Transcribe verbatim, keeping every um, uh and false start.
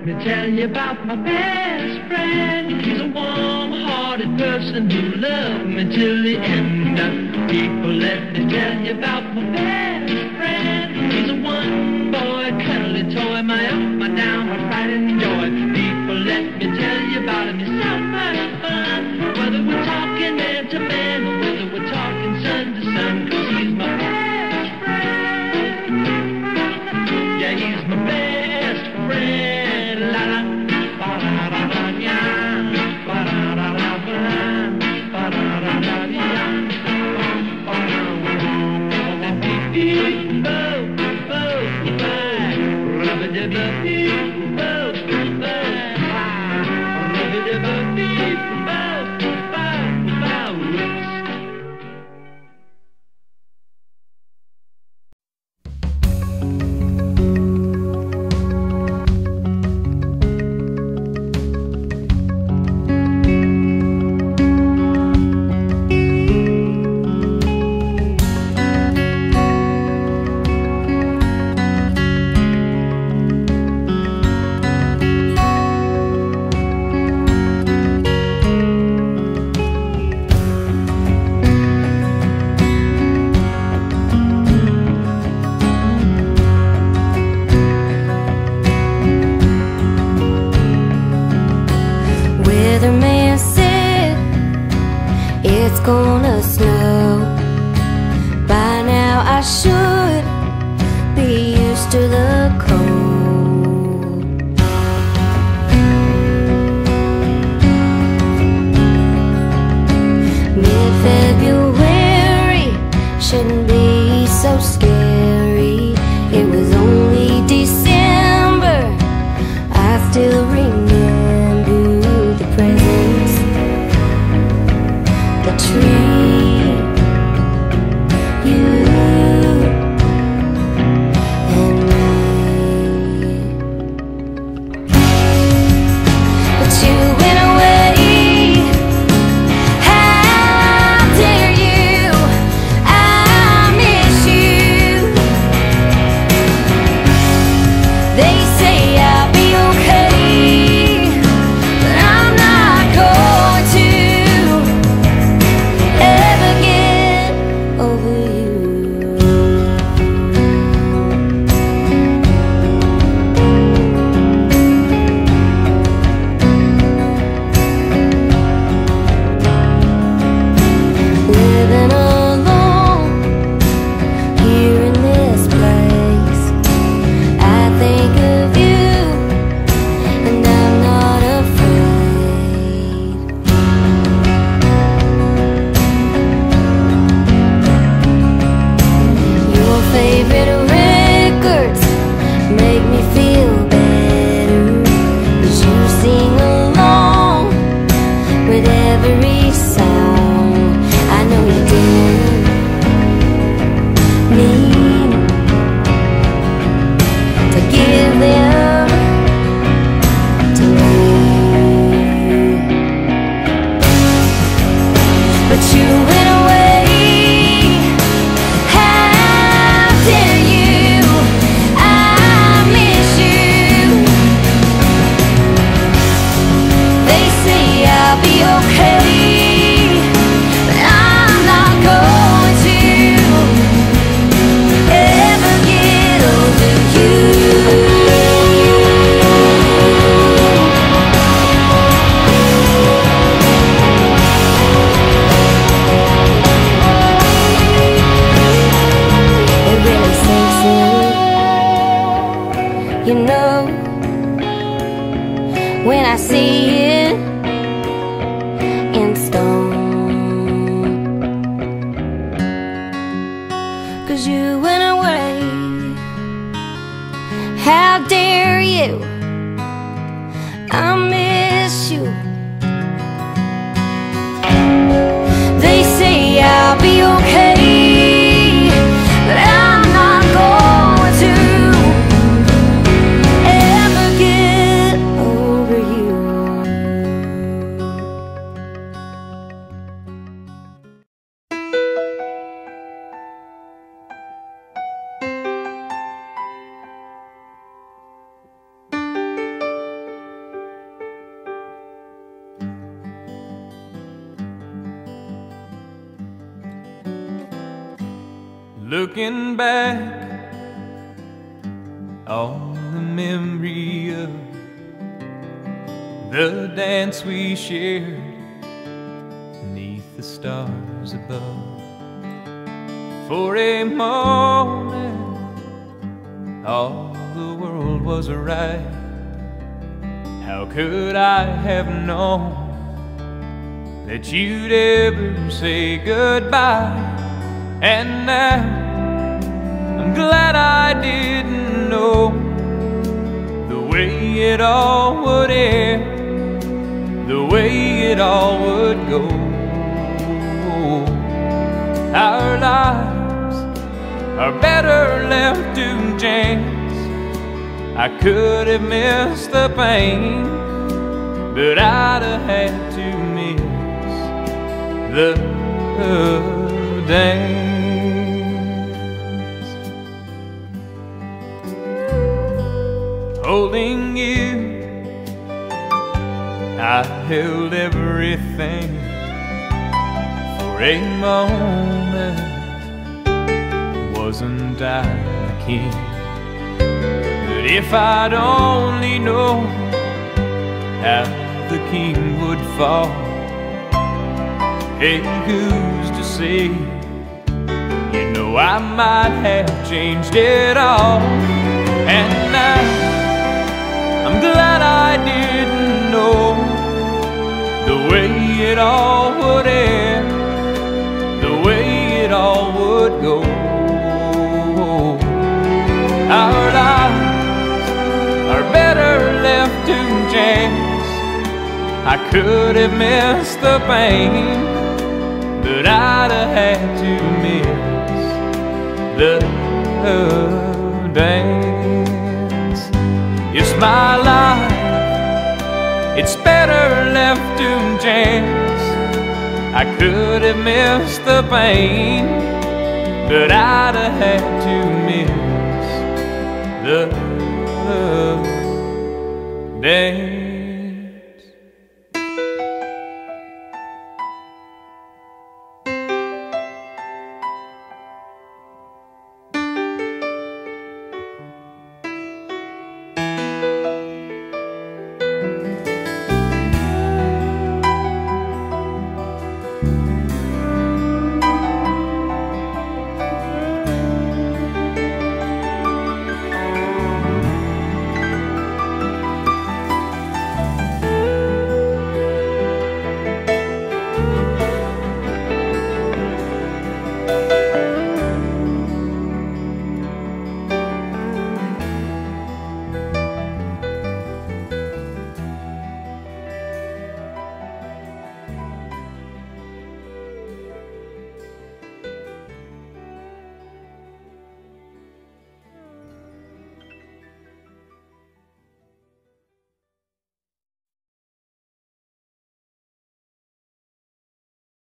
me tell you about my best friend. He's a warm-hearted person who loved me till the end. People, let me tell you about my best friend. He's a one-boy cuddly toy, my up, my down, my pride and joy. People, let me tell you about him. He's so much fun. Whether we're talking man to man or whether we're talking sun to sun, 'cause he's my best friend. Yeah, he's my best friend. La la, ba da da da ya, ba da da da ba, ba da da da ya, ba da da dee dee, bo bo ba, rubba da ba dee, bo ba, rubba da ba dee, bo ba ba, whoops. Weatherman said it's gonna snow. By now I should be used to the cold. Mid-February shouldn't be so scary. It was only December. I still remember the presents, the tree, you and me. But you went away. How dare you? I miss you. They say I'll be okay, but I'm not going to ever get over you. Living alone here in this place, I think of you and I'm not afraid. Your favorite records make me feel better, 'cause you sing along with every song. I know you didn't mean to give them to me, but you went away. How dare you? I miss you. They say I'll be okay, but I'm not going to ever get over you. It really sinks in, you know, when I see it in stone. 'Cause you went away. How dare you? I miss you. They say I'll be okay, but I'm not going to ever get over you. Looking back on the memory of the dance we shared beneath the stars above. For a moment all the world was right. How could I have known that you'd ever say goodbye? And now I'm glad I didn't know the way it all would end, the way it all would go. Our lives are better left to chance. I could have missed the pain, but I'd have had to miss the dance. Holding you, I held everything. For a moment, wasn't I the king? But if I'd only known how the king would fall, hey, who's to say? You know I might have changed it all. And now I'm glad I didn't know the way it all would end, the way it all would go. Our lives are better left to chance. I could have missed the pain, but I'd have had to miss the dance. It's my life, it's better left to chance. I could have missed the pain, but I'd have had to miss the dance.